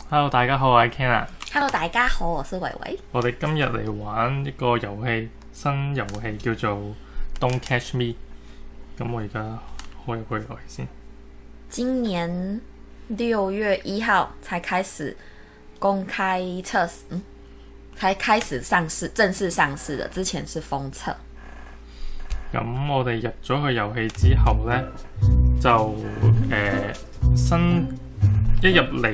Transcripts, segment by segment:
Hello， 大家好，我係 Ken 啊。 Hello， 大家好，我是偉偉。 我哋今日嚟玩一個遊戲，新遊戲叫做 Don't Catch Me。咁我而家開入去遊戲先。 今年6月1號才開始公開測試，才開始上市，正式上市的，之前是封測。 咁我哋入咗去遊戲之後呢，就新一入嚟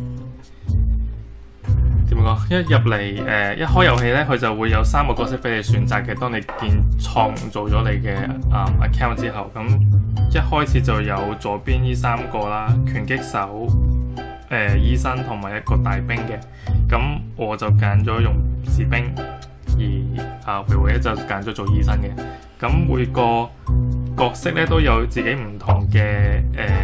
點講？一入嚟一開遊戲呢，佢就會有3個角色俾你選擇嘅。當你創造咗你嘅account 之後，咁一開始就有左邊呢3個啦，拳擊手、醫生同埋一個大兵嘅。咁我就揀咗用士兵，而維維就揀咗做醫生嘅。咁每個角色咧都有自己唔同嘅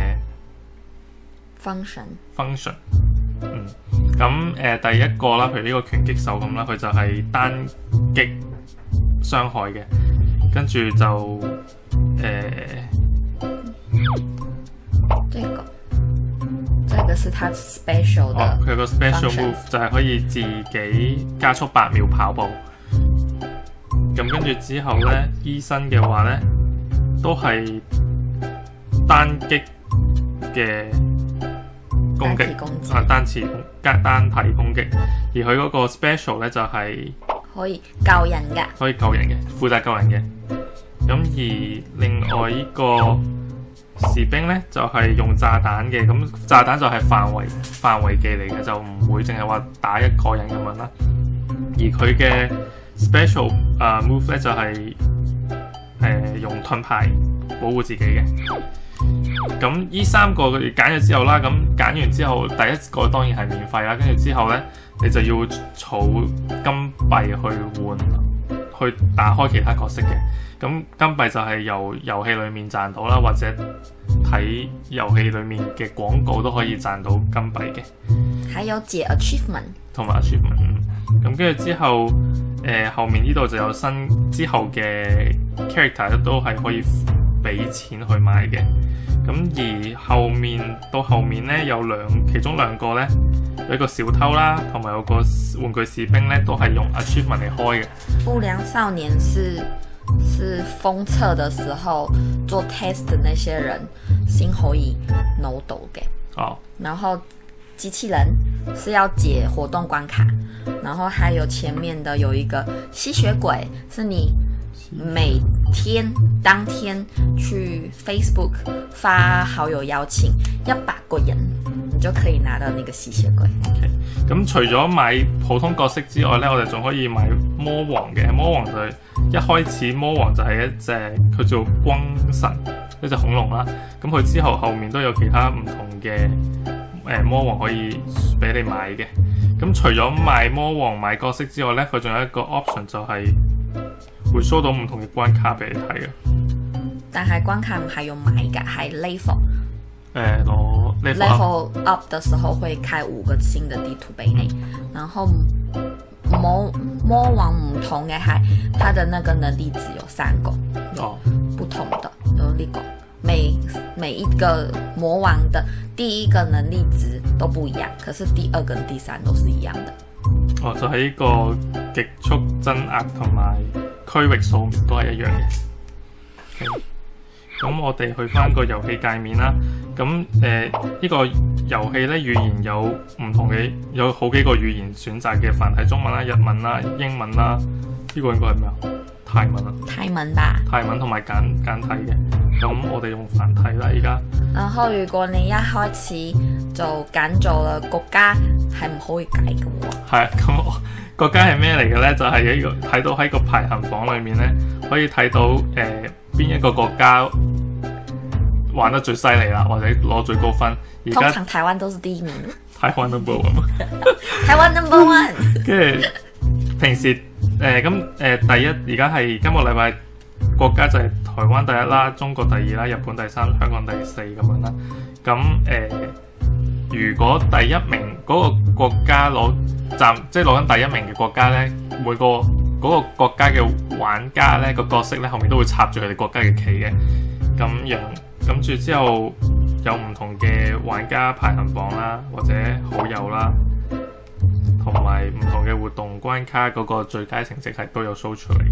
function。咁第一個啦，譬如呢個拳擊手咁啦，佢就係單擊傷害嘅，跟住就這個是他 special 的。 佢個 special move 就係可以自己加速8秒跑步。咁跟住之後呢，醫生嘅話呢，都係單擊嘅攻擊，單體攻擊。而佢嗰個 special 呢，就係可以救人嘅， 負責救人嘅。咁而另外呢個士兵呢，就係用炸彈嘅。咁炸彈就係範圍技嚟嘅，就唔會淨係話打一個人咁樣啦。而佢嘅special move 咧就係用盾牌保護自己嘅。咁呢3個佢揀咗之後啦，咁揀完之後第一個當然係免費啦，跟住之後咧你就要儲金幣去換，去打開其他角色嘅。咁金幣就係由遊戲裡面賺到啦，或者睇遊戲裡面嘅廣告都可以賺到金幣嘅。 還有解 achievement 同埋 achievement。咁跟住之後後面呢度就有新之後嘅 character 都係可以俾錢去買嘅。咁而後面呢，有其中2個呢，有一個小偷啦，同埋有個玩具士兵呢，都係用 achievement 嚟開嘅。 不良少年是封測的時候做 test 的那些人先可以攞到嘅。然後機器人是要解活動關卡，然後還有前面的有一個吸血鬼，是你當天去 Facebook 發好友邀請100個人，你就可以拿到那個吸血鬼。 咁除咗買普通角色之外呢，我哋仲可以買魔王嘅。魔王就係一開始魔王就係一隻佢做光神，一隻恐龍啦。咁佢之後面都有其他唔同嘅魔王可以俾你買嘅。咁除咗買魔王買角色之外呢，佢仲有一個 option 就係會 show 到唔同嘅關卡俾你睇嘅。 但係關卡唔係用買嘅，係 level。 攞 level up 的時候會開5個新的地圖俾你。然後魔王唔同嘅係，它的那個能力值有3個，不同的都呢個。每一個魔王的第1個能力值都不一樣，可是第2跟第3都是一樣的。 就係呢個極速增壓同埋區域掃描都係一樣嘅。咁我哋去翻個遊戲界面啦。咁呢個遊戲咧語言有唔同嘅，有好幾個語言選擇嘅，繁體中文啦、日文啦、英文啦。呢個應該係咩啊？泰文啊？ 泰文吧。泰文同埋簡體嘅。咁我哋用繁體啦，而家。 然後如果你一開始就揀咗啦國家，係唔可以改嘅喎。係啊， 咁國家係咩嚟嘅咧？就係呢個睇到喺個排行榜裏面咧，可以睇到邊一個國家玩得最犀利啦，或者攞最高分。 通常台灣都是第1名。 台灣 number one。 台灣 number one。 跟住平時第一，而家係今個禮拜國家就係台灣第1啦，中國第2啦，日本第3，香港第4咁樣啦。咁如果第1名嗰個國家即係攞緊第1名嘅國家呢，每個嗰個國家嘅玩家呢，個角色呢後面都會插住佢哋國家嘅旗嘅。咁樣跟住之後有唔同嘅玩家排行榜啦，或者好友啦，同埋唔同嘅活動關卡嗰個最佳成績係都有 show 出嚟。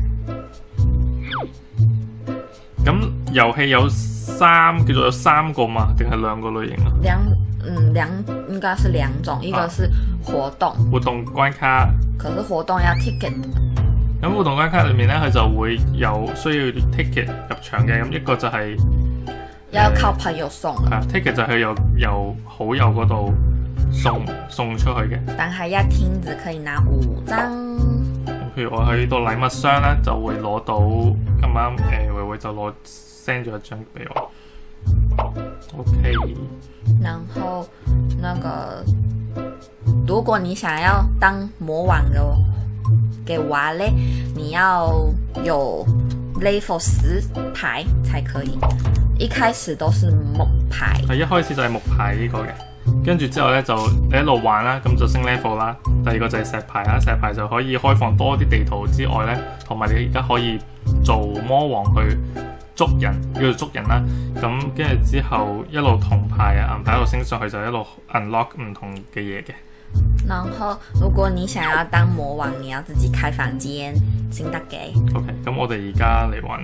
咁遊戲有叫做有3個嘛，定係2個類型啊？ 應該是2種，一個是活動關卡， 可是活動要 ticket。 咁活動關卡裏面咧，佢就會有需要 ticket 入場嘅，咁一個就係、 要靠朋友送。 ticket 就係由好友嗰度送出去嘅。 但係一天只可以拿5張。 譬如我去到禮物箱咧，就會攞到咁啱維維就send 咗一張俾我。OK。 然後那個，如果你想要當魔王嘅話咧，你要有 level 10牌才可以。一開始都是木牌。係一開始就係木牌呢個嘅。跟住之後咧就你一路玩啦，咁就升 level 啦。第二個就係石牌啦，石牌就可以開放多啲地圖之外咧，同埋你而家可以做魔王去捉人，叫做捉人啦。咁跟住之後一路銅牌啊銀牌一路升上去，就一路 unlock 唔同嘅嘢嘅。 然後如果你想要當魔王，你要自己開房間先得嘅。 OK， 咁我哋而家嚟玩。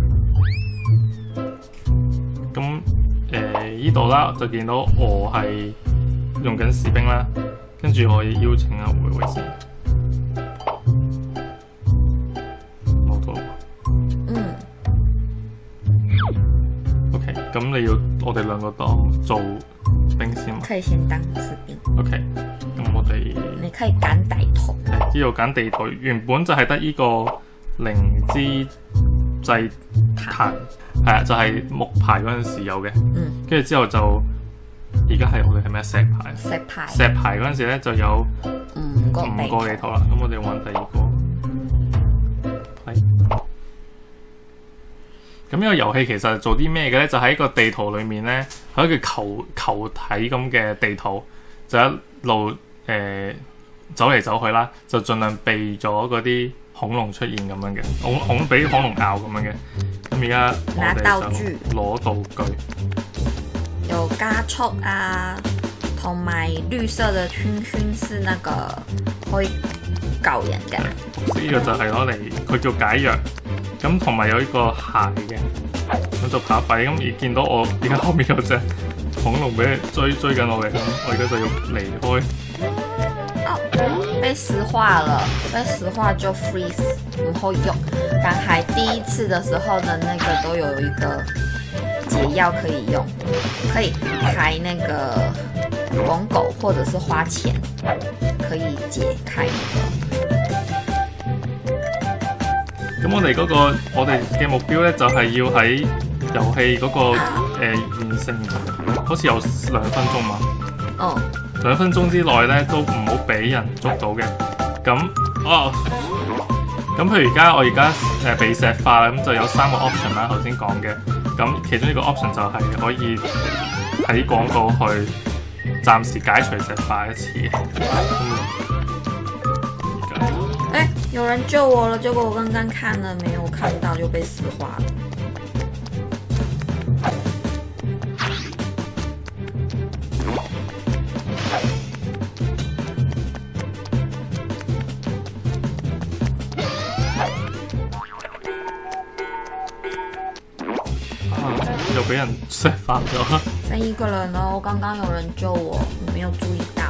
咁呢度啦，就見到我係用緊士兵啦，跟住我邀請阿維維先攞到。OK， 咁你要我哋2個當做兵先嘛？ 可以先當士兵。 OK， 咁我哋你可以揀地圖。 呢度揀地圖，原本就係得呢個靈之祭壇。係啊，就係木牌嗰陣時有嘅，跟住之後就而家係我哋係咩石牌？石牌嗰陣時咧就有5個地圖啦，咁我哋玩第2個。咁呢個遊戲其實做啲咩嘅咧？就喺個地圖裏面咧，係一個球體咁嘅地圖，就一路走嚟走去啦，就盡量避咗嗰啲恐龍出現咁樣嘅，俾恐龍咬咁樣嘅。咁而家拿道具， 攞道具， 有加速啊，同埋綠色嘅圈圈是那個可以救人嘅。 呢個就係攞嚟，佢叫解藥。咁同埋有呢個鞋嘅，咁就跑快。咁而見到我而家後面有隻恐龍俾追緊我嚟，咁我而家就要離開。 被石化了，被石化就 freeze 唔可以用。但係第一次的時候呢，那個都有一個解藥可以用，可以開那個網狗或者是花錢，可以解開咁我哋嘅目標咧就係要喺遊戲嗰個完成，好似有2分鐘嘛。2分鐘之內咧都唔好俾人捉到嘅。咁譬如我而家被石化啦，咁就有3個 option 啦，頭先講嘅。咁其中一個 option 就係可以睇廣告去暫時解除石化一次嘅。 有人救我了，結果我剛剛看了沒有看到就被石化了。 又俾人石化咗。 剩1個人咯，剛剛有人救我，我沒有注意到。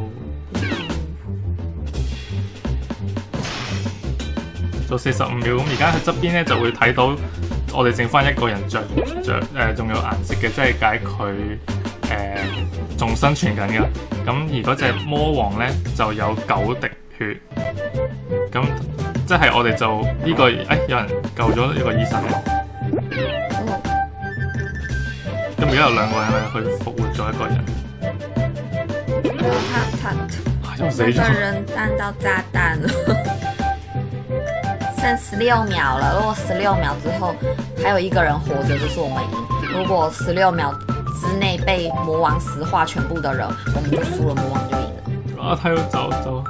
做45秒，咁而家喺側邊咧就會睇到我哋剩翻1個人着仲有顏色嘅，即係解佢仲生存緊嘅。咁而嗰隻魔王咧就有9滴血，咁即係我哋就呢個有人救咗呢個醫生。咁而家有2個人咧去復活咗1個人。又死咗。 那個人彈到炸彈了。剩16秒了，如果16秒之後還有1個人活着，就是我們贏。如果16秒之內被魔王石化全部的人，我們就輸了，魔王就贏了。 他要走。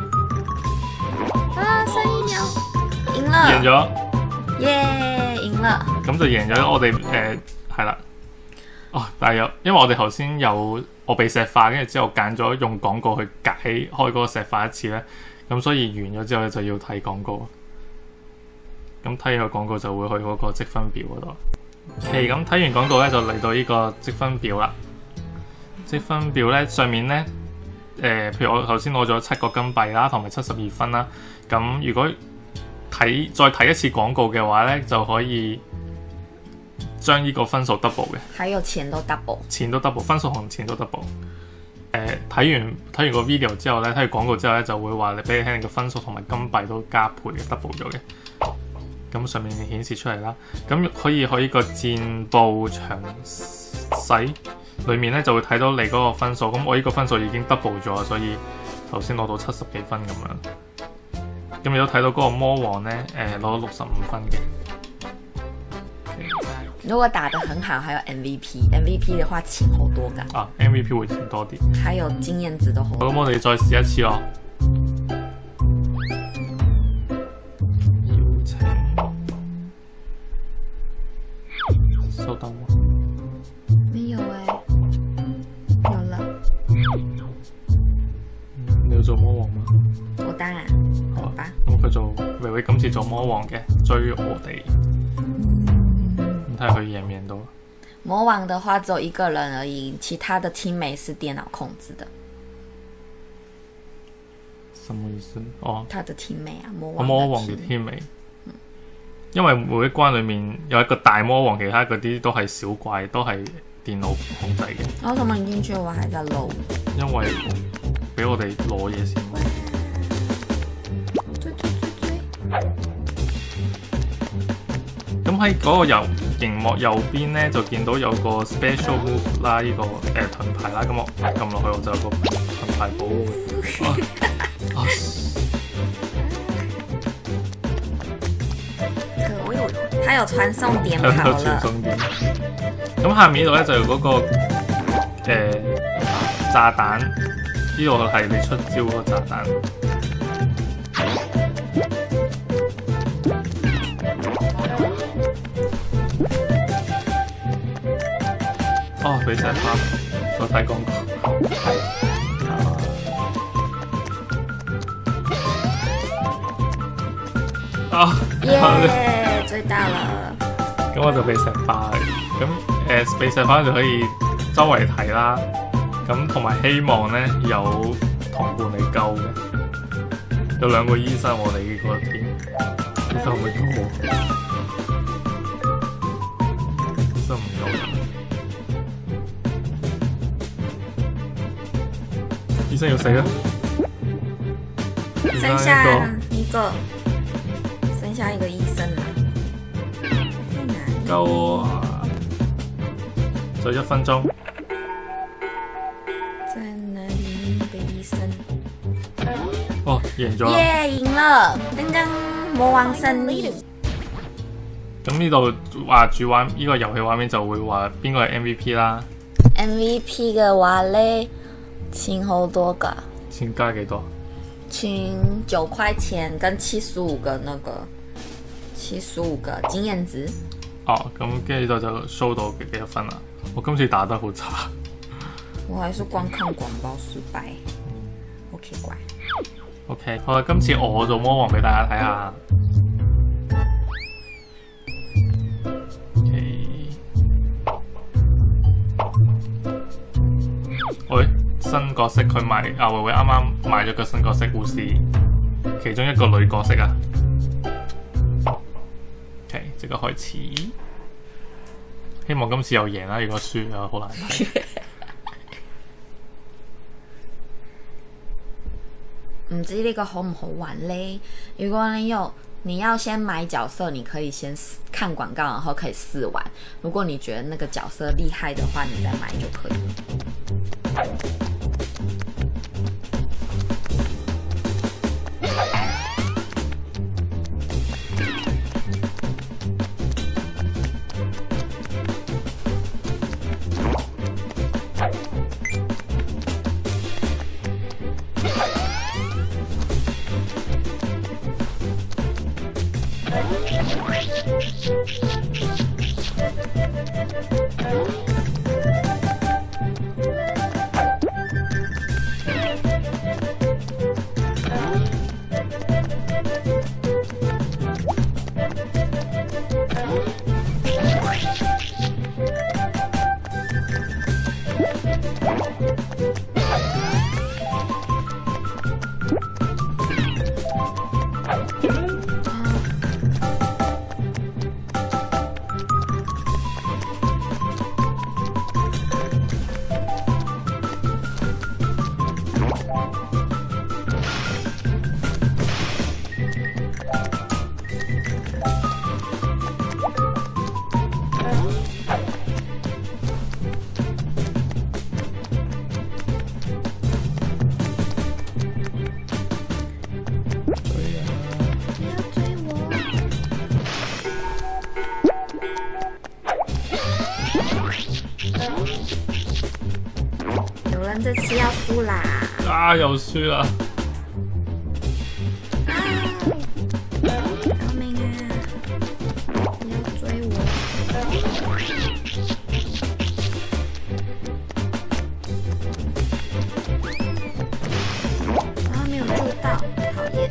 剩1秒，贏了。 贏咗。 耶，贏了。 咁就贏咗，我哋係啦。 哦，但係因為我哋頭先有我被石化，跟住之後揀咗用廣告去解開嗰個石化一次咧，咁所以完咗之後咧就要睇廣告。咁睇完個廣告就會去嗰個積分表嗰度。OK， 咁睇完廣告咧就嚟到呢個積分表啦。積分表咧上面咧譬如我頭先攞咗7個金幣啦，同埋72分啦。咁如果再睇一次廣告嘅話咧，就可以將呢個分數 double 嘅。還有錢都 double。錢都 double， 分數同錢都 double。睇完個 video 之後咧，睇完廣告之後咧，就會話俾你聽你嘅分數同埋金幣都加倍嘅 double 咗嘅。咁上面顯示出嚟啦。咁可以去呢個戰報詳細裏面咧，就會睇到你嗰個分數。咁我呢個分數已經 double 咗，所以頭先攞到70幾分咁樣。咁你都睇到嗰個魔王咧，攞到65分嘅。 如果打得很好，還有 MVP 的話錢好多㗎。 啊 ，MVP 會錢多啲。 還有經驗值都好。 咁我哋再試一次咯。邀請收到嗎？ 沒有有了。 你要做魔王嗎？ 我當然。好吧。 咁佢做維維今次做魔王嘅，追我哋。睇下佢贏唔贏到。 魔王的話只有一個人而已，其他的 teammate 是電腦控制的。 什麼意思？哦， 他的 teammate 啊，魔王嘅 teammate。因為每一關裏面有一個大魔王，其他嗰啲都係小怪，都係電腦控制嘅。 為什麼你進去我還在 load？ 因為俾我哋攞嘢先。咁喺嗰個熒幕右邊咧，就見到有個 special move 啦，呢、這個盾牌啦。咁我撳落去，我就有個盾牌保護。 可惡！他有傳送點跑了。傳送點。 咁下面呢度咧就有嗰、那個炸彈，呢度係你出招嗰個炸彈。哦，俾石化，再睇廣告。 耶！追到了。 咁我就俾石化，咁俾石化就可以周圍睇啦。咁同埋希望咧有同伴嚟救嘅，有2個醫生我哋呢個天，醫生會救我，醫生唔救人。醫生要死啦！ 剩下一個醫生啦。 救我！就1分鐘。 在哪裡？那個醫生。 哦，贏咗！ 耶，贏了！剛剛魔王勝利。 咁呢度話住畫呢個遊戲畫面就會話邊個係 MVP 啦。 MVP 嘅話咧。錢好多噶， 錢加幾多？ 錢9塊錢跟75個75個經驗值。 哦，咁跟住就 show 到幾多分啦？我今次打得好差。 我還是光看廣告失敗。OK 乖。 OK， 好啦，今次我做魔王俾大家睇下。喂。新角色佢買維維啱啱買咗個新角色護士，其中一個女角色啊。OK， 即刻開始。希望今次又贏啦，如果輸又好難睇。 唔知呢個好唔好玩呢？如果你要先買角色，你可以先看廣告，然後可以試玩。如果你覺得那個角色厲害的話，你再買就可以。 有人这次要输啦！ 啊，又輸啦！ 救命啊！不要追我！啊，没有救到，讨厌！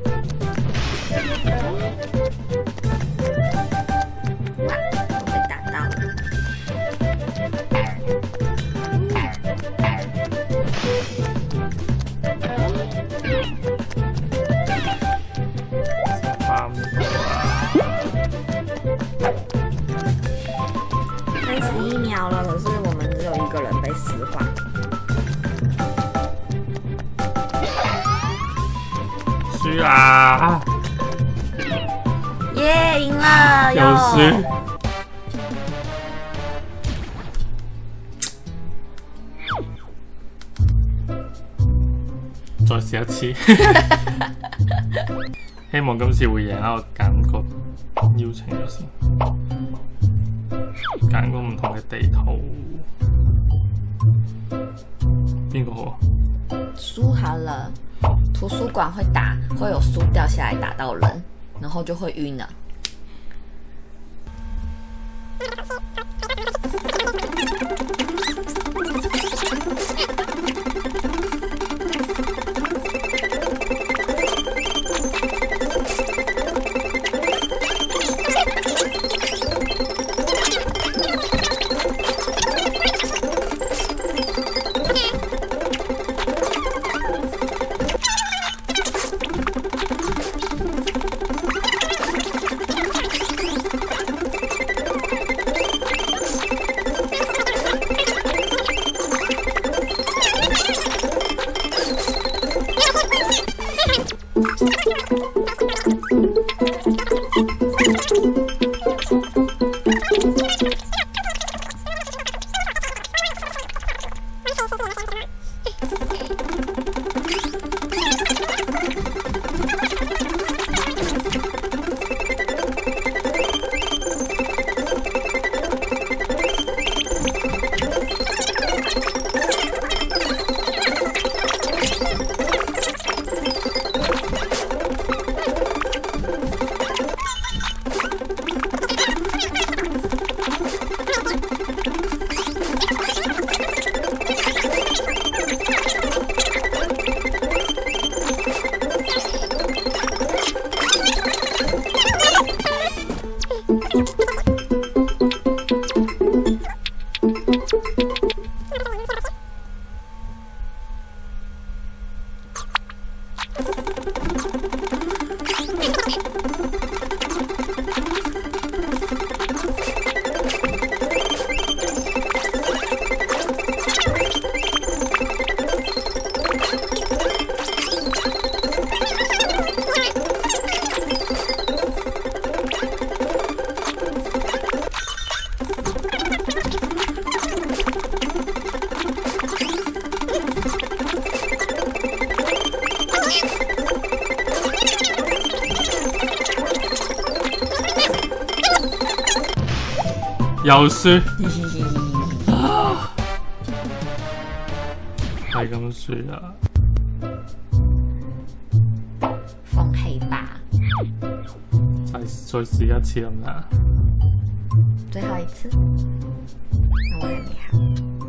哇，我被打到了。31秒了，可是我们只有1个人被石化。 輸啊！ 耶，赢了！ 又輸。再試一次，希望今次會贏啦！我揀個邀請咗先。揀個唔同嘅地圖，邊個好啊？ 輸好了，圖書館會有書掉下來打到人，然後就會暈了。 又輸，係咁輸啊！ 放棄吧， 再試一次咁啦。 最後一次，那我還沒好。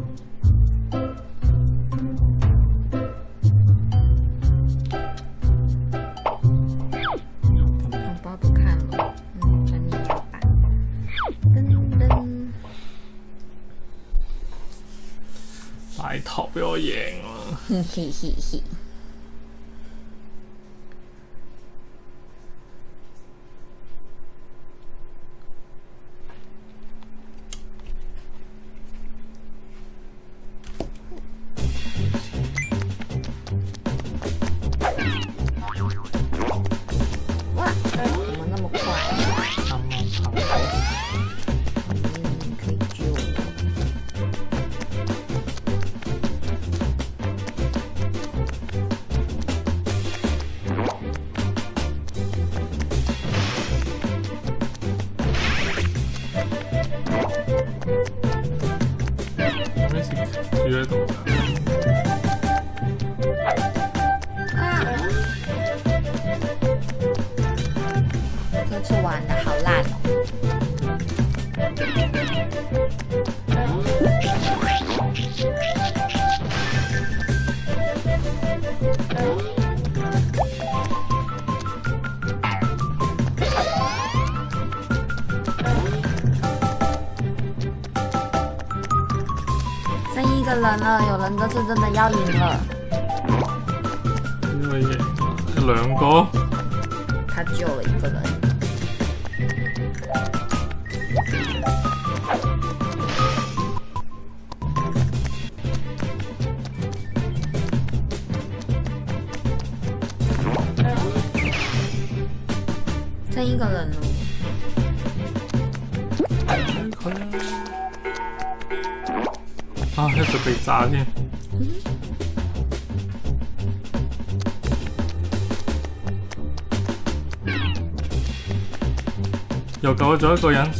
紅包不看了，等你搖吧。噔噔。 拜託俾我贏啊！ 嘿嘿嘿嘿。哇，怎么那么快？可以救我。 咩事住喺度㗎？ 这次玩的好烂哦！剩一个人了，有人这次真的要赢了。 邊個贏啊？兩個？ 他救了一个人。剩一个人了。 佢啊！一直被炸添。又救咗一個人。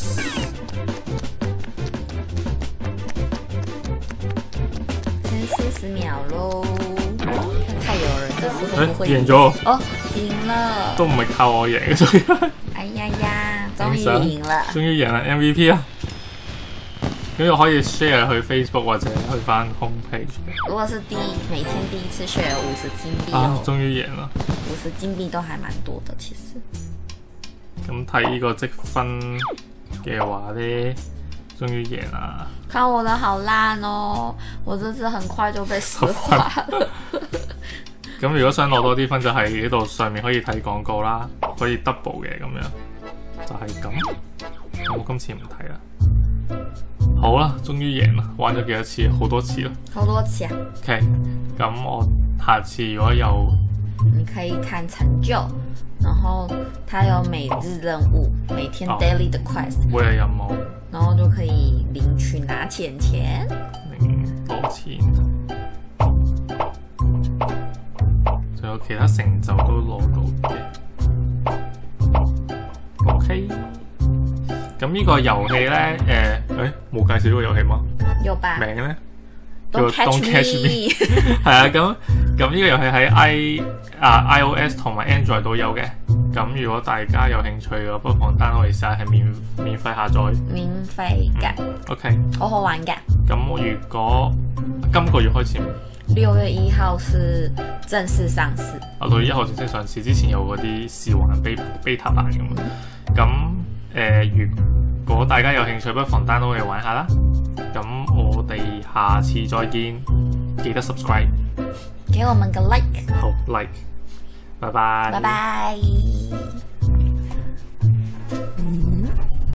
剩40秒喽！太有人，这次会不会贏咗？ 哦，赢了！ 都唔係靠我贏嘅，終於。 哎呀呀，终于赢了！ 終於贏啦 MVP 啊！咁又可以 share 去 Facebook 或者去翻 homepage。 如果是每天第一次 share 50金币啊， 哦， 終於贏啦！ 50金币都还蛮多的，其實。 咁睇呢個積分嘅話咧，終於贏啦！ 看我的好爛哦，我這次很快就被石化了。 咁如果想攞多啲分，就係呢度上面可以睇廣告啦，可以 double 嘅咁樣，就係咁。咁我今次唔睇啦。好啦，終於贏啦！玩咗幾多次？好多次啦。 好多次啊！ OK，咁我下次如果有， 你可以看成就，然後它有每日任務，每天 daily 的 quest， 每日任務， 然後就可以領取拿錢， 領多錢，仲有其他成就都攞到嘅。OK。咁呢個遊戲咧，冇介紹呢個遊戲嗎？ 有吧？ 名咧 Don't catch me 係啊，咁呢個遊戲喺iOS 同埋 Android 都有嘅。咁如果大家有興趣嘅，不妨 download 嚟試下，係免費下載。 免費㗎。 OK。 好好玩㗎。 咁如果今個月開始 6月1號是正式上市。 6月1號正式上市，之前有嗰啲試玩 beta 版咁。咁如果大家有興趣，不妨 download 嚟玩下啦。咁我哋下次再見，記得 subscribe， 給我們個 like。 好 like，拜拜。 拜拜。